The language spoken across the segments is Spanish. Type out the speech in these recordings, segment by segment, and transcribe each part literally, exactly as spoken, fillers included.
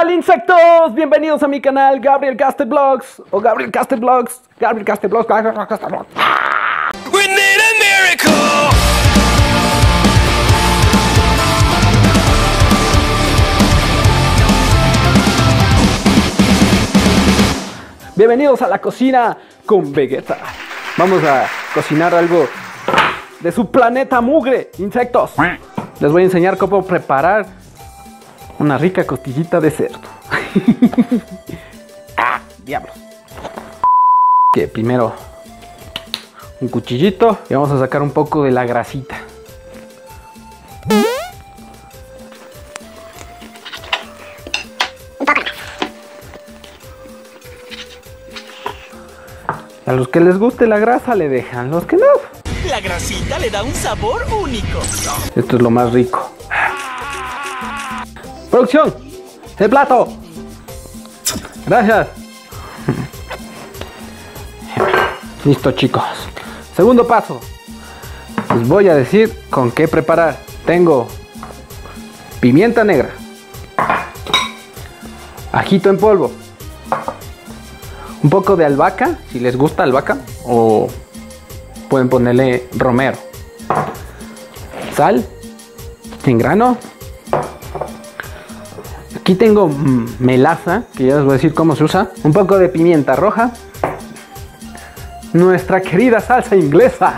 tal, insectos? Bienvenidos a mi canal Gabriel Caste Vlogs o Gabriel Caste Vlogs. Gabriel Caste Vlogs. Gabriel Caste Vlogs. We need a miracle. Bienvenidos a la cocina con Vegeta. Vamos a cocinar algo de su planeta mugre, insectos. Les voy a enseñar cómo preparar una rica costillita de cerdo. ¡Ah, diablos! Que primero un cuchillito y vamos a sacar un poco de la grasita. A los que les guste la grasa le dejan, los que no. La grasita le da un sabor único. Esto es lo más rico. Producción, el plato. Gracias. Listo, chicos. Segundo paso. Les voy a decir con qué preparar. Tengo pimienta negra, ajito en polvo, un poco de albahaca, si les gusta albahaca, o pueden ponerle romero, sal en grano. Aquí tengo melaza, que ya les voy a decir cómo se usa. Un poco de pimienta roja. Nuestra querida salsa inglesa.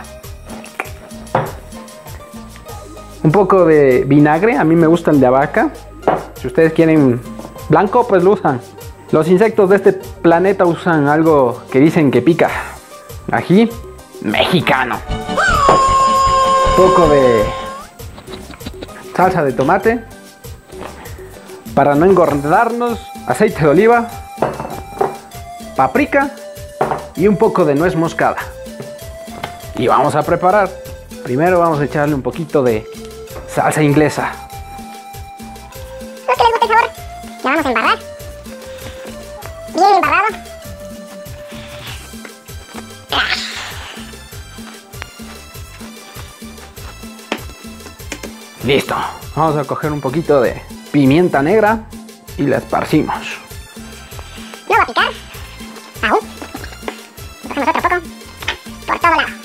Un poco de vinagre, a mí me gusta el de albahaca. Si ustedes quieren blanco, pues lo usan. Los insectos de este planeta usan algo que dicen que pica. Ají mexicano. Un poco de salsa de tomate. Para no engordarnos, aceite de oliva, paprika y un poco de nuez moscada. Y vamos a preparar. Primero vamos a echarle un poquito de salsa inglesa. Los que les gusta el sabor, ya vamos a embarrar. Bien embarrado. Listo. Vamos a coger un poquito de pimienta negra y la esparcimos. No va a picar. Aún. Cogemos otro poco. Por todo lado.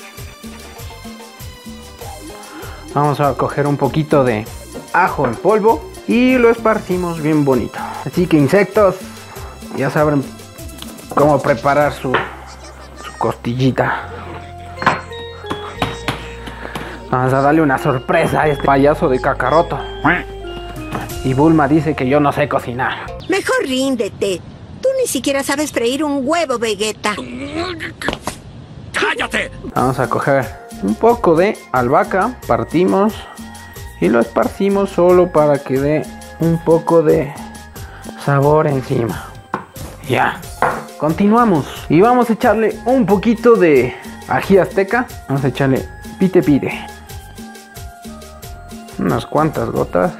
Vamos a coger un poquito de ajo en polvo y lo esparcimos bien bonito. Así que, insectos, ya saben cómo preparar su, su costillita. Vamos a darle una sorpresa a este payaso de Kakaroto. Y Bulma dice que yo no sé cocinar. Mejor ríndete. Tú ni siquiera sabes freír un huevo, Vegeta. ¡Cállate! Vamos a coger un poco de albahaca, partimos y lo esparcimos solo para que dé un poco de sabor encima. Ya, continuamos y vamos a echarle un poquito de ají azteca. Vamos a echarle pite pite, unas cuantas gotas.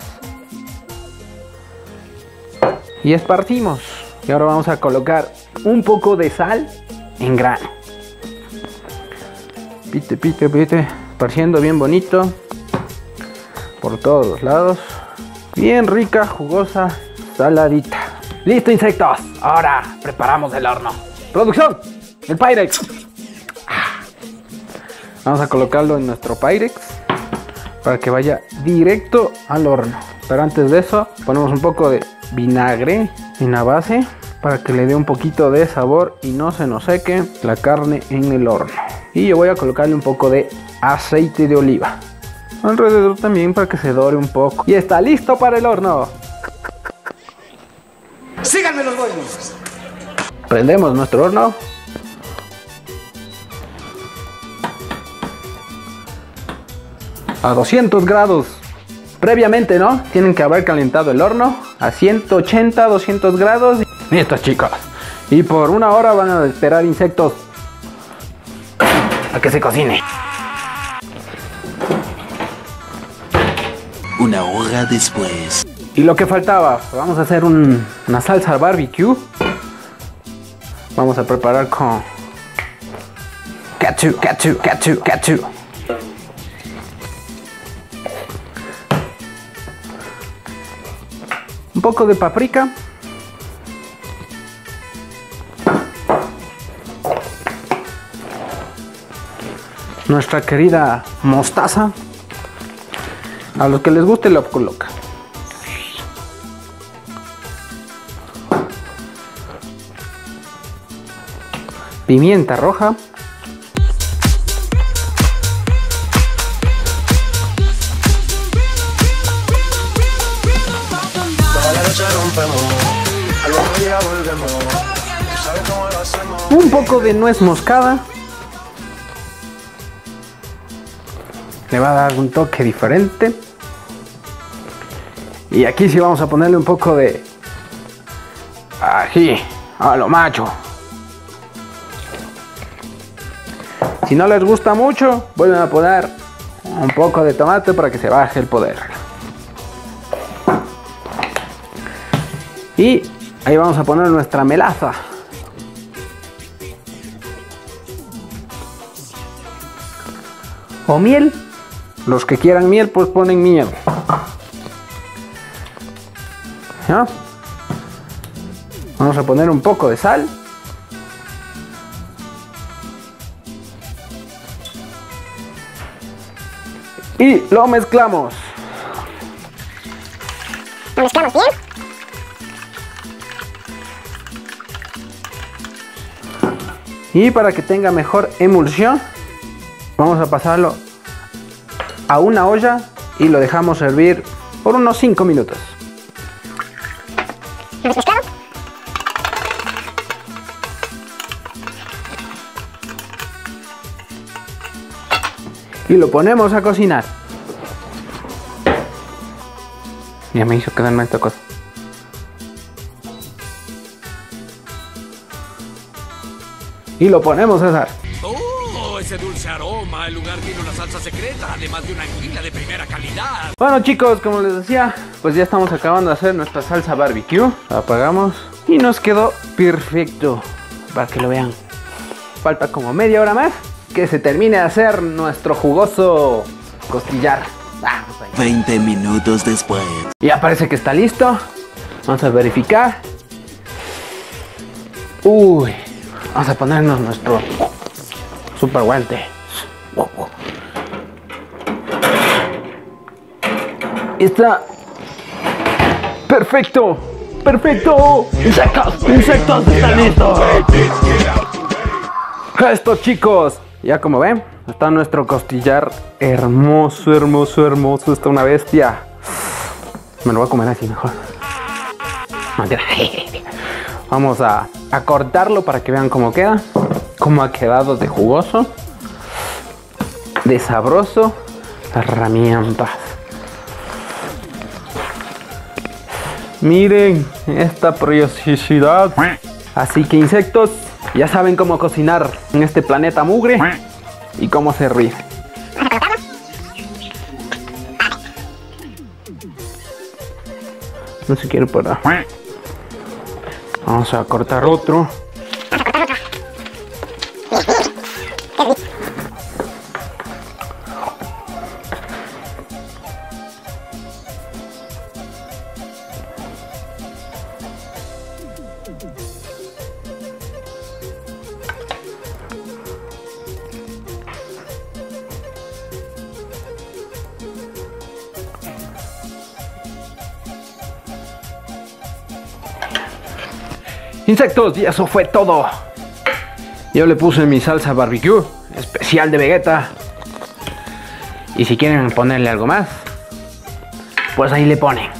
Y esparcimos. Y ahora vamos a colocar un poco de sal en grano. Pite, pite, pite. Esparciendo bien bonito. Por todos los lados. Bien rica, jugosa, saladita. ¡Listo, insectos! Ahora preparamos el horno. ¡Producción! ¡El Pyrex! Vamos a colocarlo en nuestro Pyrex para que vaya directo al horno. Pero antes de eso, ponemos un poco de vinagre en la base para que le dé un poquito de sabor y no se nos seque la carne en el horno. Y yo voy a colocarle un poco de aceite de oliva alrededor también para que se dore un poco. Y está listo para el horno. ¡Síganme los boinos! Prendemos nuestro horno. A doscientos grados. Previamente, ¿no? Tienen que haber calentado el horno a ciento ochenta, doscientos grados. Listo, chicos. Y por una hora van a esperar, insectos, a que se cocine. Una hora después. Y lo que faltaba, vamos a hacer un, una salsa barbecue. Vamos a preparar con ketchup, ketchup, ketchup, ketchup. Un poco de paprika, nuestra querida mostaza. A los que les guste lo coloca. Pimienta roja. Un poco de nuez moscada. Le va a dar un toque diferente. Y aquí sí vamos a ponerle un poco de ají a lo macho. Si no les gusta mucho, vuelven a poner un poco de tomate para que se baje el poder. Y ahí vamos a poner nuestra melaza. O miel. Los que quieran miel, pues ponen miel. ¿Ya? Vamos a poner un poco de sal. Y lo mezclamos. Lo mezclamos bien. Y para que tenga mejor emulsión, vamos a pasarlo a una olla y lo dejamos hervir por unos cinco minutos. ¿Hemos mezclado? Y lo ponemos a cocinar. Ya me hizo quedarme esta cosa. Y lo ponemos a asar. ¡Oh! Ese dulce aroma. El lugar tiene una salsa secreta, además de una anguila de primera calidad. Bueno, chicos, como les decía, pues ya estamos acabando de hacer nuestra salsa barbecue. La apagamos y nos quedó perfecto. Para que lo vean. Falta como media hora más que se termine de hacer nuestro jugoso costillar. Vamos ahí. veinte minutos después. Ya parece que está listo. Vamos a verificar. Uy. Vamos a ponernos nuestro super guante. Está perfecto. Perfecto. Insectos. Insectos están listos. Esto, chicos. Ya como ven, está nuestro costillar hermoso, hermoso, hermoso. Está una bestia. Me lo voy a comer así mejor. Vamos a, a cortarlo para que vean cómo queda. Cómo ha quedado de jugoso. De sabroso. Herramientas. Miren esta preciosidad. Así que, insectos, ya saben cómo cocinar en este planeta mugre y cómo servir. No se quiere parar. Vamos a cortar otro. Insectos, y eso fue todo. Yo le puse mi salsa barbecue especial de Vegeta. Y si quieren ponerle algo más, pues ahí le ponen.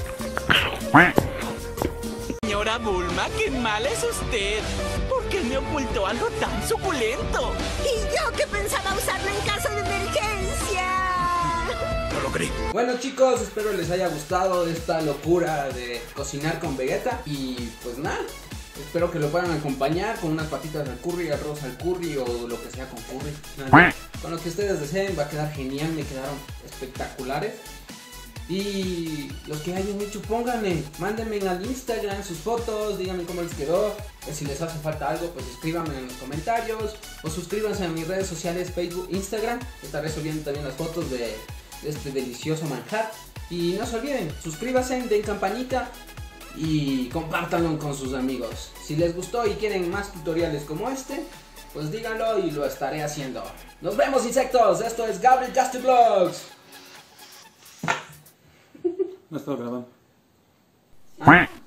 Señora Bulma, qué mala es usted. ¿Por qué me ocultó algo tan suculento? Y yo que pensaba usarlo en caso de emergencia. No lo creí. Bueno, chicos, espero les haya gustado esta locura de cocinar con Vegeta. Y pues nada, espero que lo puedan acompañar con unas patitas al curry, arroz al curry o lo que sea con curry. Nada, con lo que ustedes deseen, va a quedar genial, me quedaron espectaculares. Y los que hayan hecho, pónganme, mándenme al Instagram sus fotos, díganme cómo les quedó. Si les hace falta algo, pues escríbanme en los comentarios. O suscríbanse a mis redes sociales, Facebook, Instagram. Estaré subiendo también las fotos de, de este delicioso manjar. Y no se olviden, suscríbanse, den campanita y compártanlo con sus amigos. Si les gustó y quieren más tutoriales como este, pues díganlo y lo estaré haciendo. Nos vemos, insectos. Esto es Gabriel Gastiblogs. No estoy grabando.